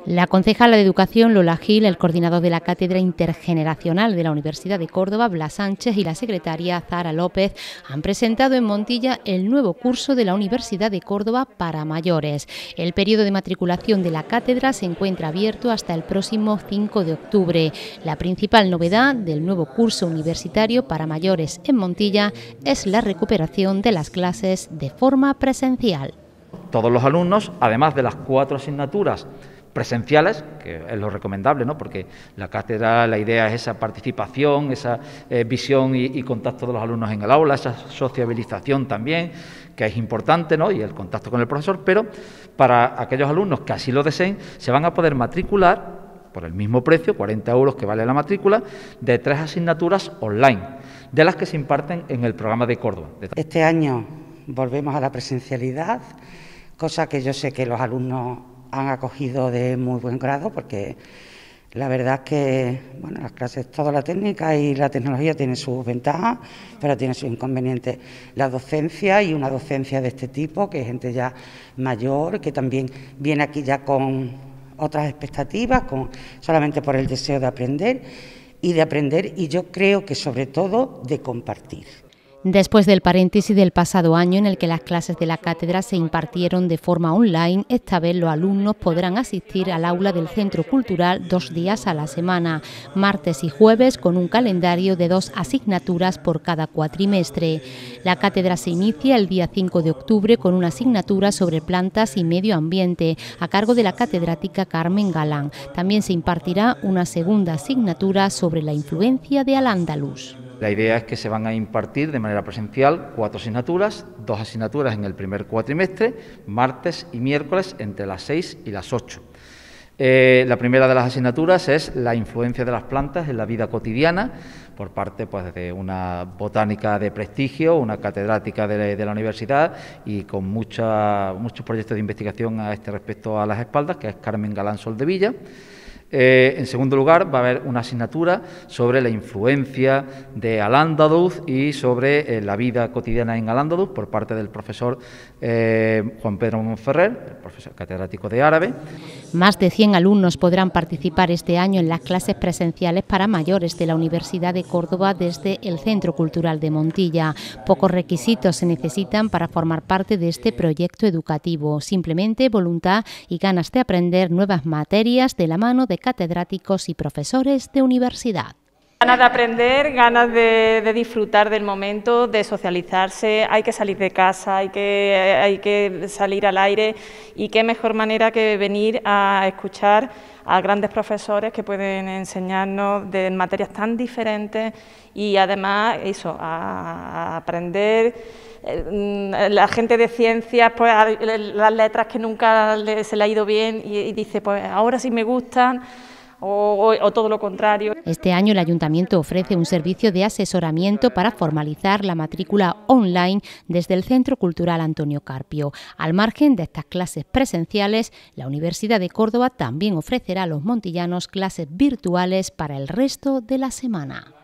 La concejala de Educación, Lola Gil, el coordinador de la Cátedra Intergeneracional de la Universidad de Córdoba, Blas Sánchez, y la secretaria, Zara López, han presentado en Montilla el nuevo curso de la Universidad de Córdoba para mayores. El periodo de matriculación de la cátedra se encuentra abierto hasta el próximo 5 de octubre. La principal novedad del nuevo curso universitario para mayores en Montilla es la recuperación de las clases de forma presencial. Todos los alumnos, además de las 4 asignaturas presenciales, que es lo recomendable, ¿no? Porque la cátedra, la idea es esa participación, esa visión y contacto de los alumnos en el aula, esa sociabilización también, que es importante, ¿no? Y el contacto con el profesor, pero para aquellos alumnos que así lo deseen, se van a poder matricular por el mismo precio, 40 € que vale la matrícula, de 3 asignaturas online, de las que se imparten en el programa de Córdoba. Este año volvemos a la presencialidad, cosa que yo sé que los alumnos han acogido de muy buen grado, porque la verdad es que bueno, las clases, toda la técnica y la tecnología tienen sus ventajas, pero tiene sus inconvenientes. La docencia, y una docencia de este tipo, que es gente ya mayor, que también viene aquí ya con otras expectativas, solamente por el deseo de aprender, y yo creo que sobre todo de compartir. Después del paréntesis del pasado año en el que las clases de la cátedra se impartieron de forma online, esta vez los alumnos podrán asistir al aula del Centro Cultural 2 días a la semana, martes y jueves, con un calendario de 2 asignaturas por cada cuatrimestre. La cátedra se inicia el día 5 de octubre con una asignatura sobre plantas y medio ambiente a cargo de la catedrática Carmen Galán. También se impartirá una segunda asignatura sobre la influencia de Al-Ándalus. La idea es que se van a impartir de manera presencial 4 asignaturas, 2 asignaturas en el primer cuatrimestre, martes y miércoles entre las 6 y las 8. La primera de las asignaturas es la influencia de las plantas en la vida cotidiana, por parte pues, de una botánica de prestigio, una catedrática de la universidad y con muchos proyectos de investigación a este respecto a las espaldas, que es Carmen Galán Soldevilla. En segundo lugar, va a haber una asignatura sobre la influencia de Al-Ándalus y sobre la vida cotidiana en Al-Ándalus por parte del profesor Juan Pedro Monferrer, el profesor catedrático de árabe. Más de 100 alumnos podrán participar este año en las clases presenciales para mayores de la Universidad de Córdoba desde el Centro Cultural de Montilla. Pocos requisitos se necesitan para formar parte de este proyecto educativo, simplemente voluntad y ganas de aprender nuevas materias de la mano de catedráticos y profesores de universidad. Ganas de aprender, ganas de disfrutar del momento, de socializarse, hay que salir de casa, hay que salir al aire, y qué mejor manera que venir a escuchar a grandes profesores que pueden enseñarnos de materias tan diferentes y además eso, a aprender. La gente de ciencias, pues las letras que nunca se le ha ido bien y dice, pues ahora sí me gustan. O todo lo contrario. Este año el Ayuntamiento ofrece un servicio de asesoramiento para formalizar la matrícula online desde el Centro Cultural Antonio Carpio. Al margen de estas clases presenciales, la Universidad de Córdoba también ofrecerá a los montillanos clases virtuales para el resto de la semana.